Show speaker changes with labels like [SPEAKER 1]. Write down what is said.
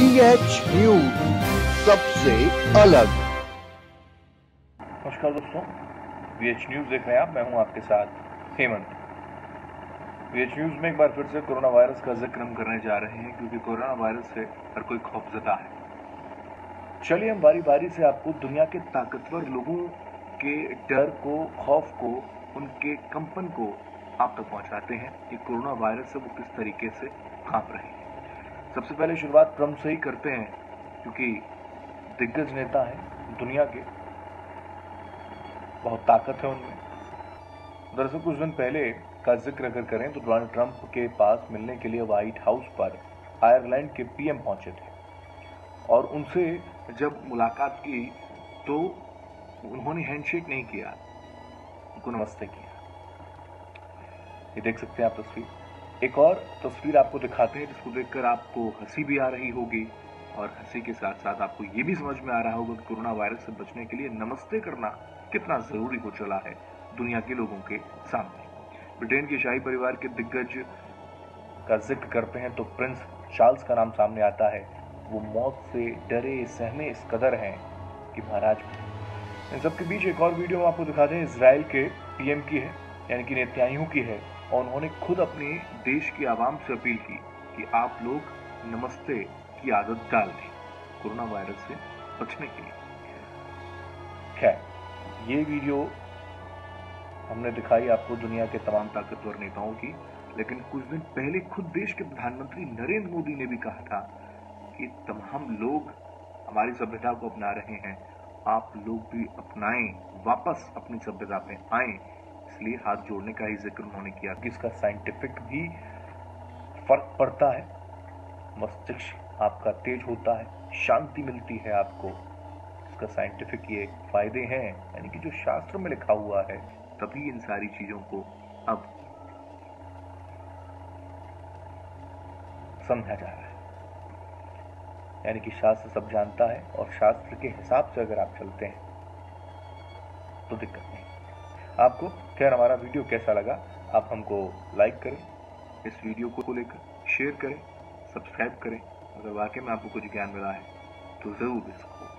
[SPEAKER 1] BH news सबसे अलग।
[SPEAKER 2] नमस्कार दोस्तों, BH न्यूज देख रहे हैं आप। मैं हूं आपके साथ हेमंत। BH न्यूज में एक बार फिर से कोरोना वायरस का जिक्र हम करने जा रहे हैं, क्योंकि कोरोना वायरस से हर कोई खौफजदा है। चलिए हम बारी बारी से आपको दुनिया के ताकतवर लोगों के डर को, खौफ को, उनके कंपन को आप तक पहुंचाते हैं कि कोरोना वायरस से वो किस तरीके से कांप रहे हैं। सबसे पहले शुरुआत ट्रंप से ही करते हैं, क्योंकि दिग्गज नेता है दुनिया के, बहुत ताकत है उनमें। दरअसल कुछ दिन पहले का जिक्र अगर करें तो डोनाल्ड ट्रंप के पास मिलने के लिए व्हाइट हाउस पर आयरलैंड के पीएम पहुंचे थे और उनसे जब मुलाकात की तो उन्होंने हैंडशेक नहीं किया, उनको नमस्ते किया। ये देख सकते हैं आप तस्वीर। एक और तस्वीर आपको दिखाते हैं जिसको देखकर आपको हंसी भी आ रही होगी और हंसी के साथ साथ आपको ये भी समझ में आ रहा होगा कि कोरोना वायरस से बचने के लिए नमस्ते करना कितना जरूरी हो चला है दुनिया के लोगों के सामने। ब्रिटेन के शाही परिवार के दिग्गज का जिक्र करते हैं तो प्रिंस चार्ल्स का नाम सामने आता है। वो मौत से डरे सहमे इस कदर हैं कि महाराज। इन सबके बीच एक और वीडियो आपको दिखाते हैं, इजराइल के पीएम की है, यानी कि नेतन्याहू की है, और उन्होंने खुद अपने देश की आवाम से अपील की कि आप लोग नमस्ते की आदत डाल दें कोरोना वायरस से बचने के लिए। खैर, ये वीडियो हमने दिखाई आपको दुनिया के तमाम ताकतवर नेताओं की, लेकिन कुछ दिन पहले खुद देश के प्रधानमंत्री नरेंद्र मोदी ने भी कहा था कि तमाम लोग हमारी सभ्यता को अपना रहे हैं, आप लोग भी अपनाएं, वापस अपनी सभ्यता पे आएं। इसलिए हाथ जोड़ने का ही जिक्र उन्होंने किया कि इसका साइंटिफिक भी फर्क पड़ता है, मस्तिष्क आपका तेज होता है, शांति मिलती है आपको। इसका साइंटिफिक ये फायदे हैं, यानी कि जो शास्त्र में लिखा हुआ है, तभी इन सारी चीजों को अब समझा जा रहा है। यानी कि शास्त्र सब जानता है और शास्त्र के हिसाब से अगर आप चलते हैं तो दिक्कत नहीं आपको। खैर, हमारा वीडियो कैसा लगा आप हमको लाइक करें, इस वीडियो को लेकर शेयर करें, सब्सक्राइब करें। अगर वाकई में आपको कुछ ज्ञान मिला है तो जरूर इसको